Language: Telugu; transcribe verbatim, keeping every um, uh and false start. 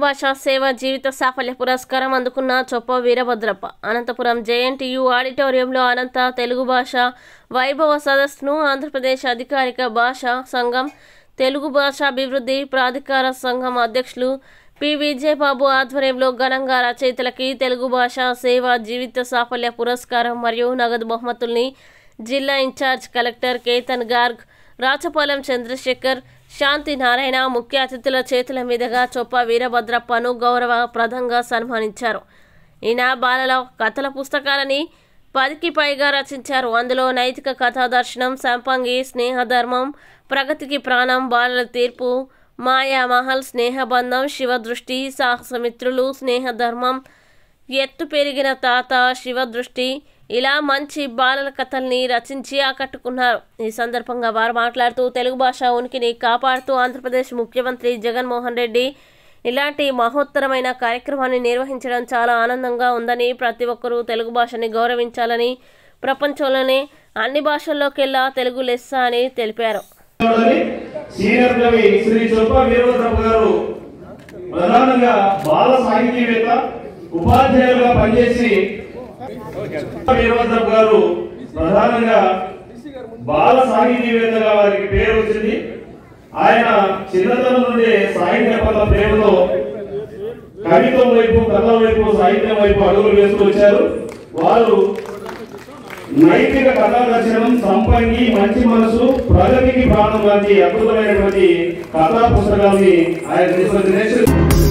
భాషా సేవ జీవిత సాఫల్య పురస్కారం అందుకున్న చొప్ప వీరభద్రప్ప అనంతపురం జేఎన్టీయూ ఆడిటోరియంలో అనంత తెలుగు భాష వైభవ సదస్సును ఆంధ్రప్రదేశ్ అధికారిక భాషా సంఘం తెలుగు భాషాభివృద్ధి ప్రాధికార సంఘం అధ్యక్షులు పి విజయబాబు ఆధ్వర్యంలో ఘనంగా రచయితలకి తెలుగు భాషా సేవ జీవిత సాఫల్య పురస్కారం మరియు నగదు బహుమతుల్ని జిల్లా ఇన్ఛార్జ్ కలెక్టర్ కేతన్ గార్గ్, రాచపాలెం చంద్రశేఖర్, శాంతి నారాయణ ముఖ్య అతిథుల చేతుల మీదుగా చొప్ప వీరభద్రప్పను గౌరవప్రదంగా సన్మానించారు. ఈయన బాలల కథల పుస్తకాలని పదికి పైగా రచించారు. అందులో నైతిక కథా దర్శనం, సంపంగి, స్నేహధర్మం, ప్రగతికి ప్రాణం, బాలల తీర్పు, మాయా మహల్, స్నేహబంధం, శివదృష్టి, సాహసమిత్రులు, స్నేహధర్మం, ఎత్తు పెరిగిన తాత, శివదృష్టి ఇలా మంచి బాలల కథల్ని రచించి ఆకట్టుకున్నారు. ఈ సందర్భంగా వారు మాట్లాడుతూ తెలుగు భాష ఉనికిని కాపాడుతూ ఆంధ్రప్రదేశ్ ముఖ్యమంత్రి జగన్మోహన్ రెడ్డి ఇలాంటి మహోత్తరమైన కార్యక్రమాన్ని నిర్వహించడం చాలా ఆనందంగా ఉందని, ప్రతి ఒక్కరూ తెలుగు భాషని గౌరవించాలని, ప్రపంచంలోనే అన్ని భాషల్లోకెల్లా తెలుగు లెస్స అని తెలిపారు. సీనియర్ కవి శ్రీ చొప్ప వీరభద్రప్ప గారు ప్రధానంగా బాల సాహితీవేత్త, ఉపాధ్యాయులుగా పనిచేసి వీరభద్రప్ప గారు ప్రధానంగా బాల సాహితీవేత్తగా వారికి పేరు వచ్చింది. ఆయన చిన్నతనం నుండి సాహిత్య పట్ల ప్రేమతో కవిత్వం వైపు, కథల వైపు, సాహిత్యం వైపు అడుగులు వేస్తూ వచ్చారు. వారు నైతిక కథా దర్శనం, సంపంగి, మంచి మనసు, ప్రగతికి ప్రాణం వంటి అద్భుతమైనటువంటి కథా పుస్తకాన్ని ఆయన తీసుకొచ్చిన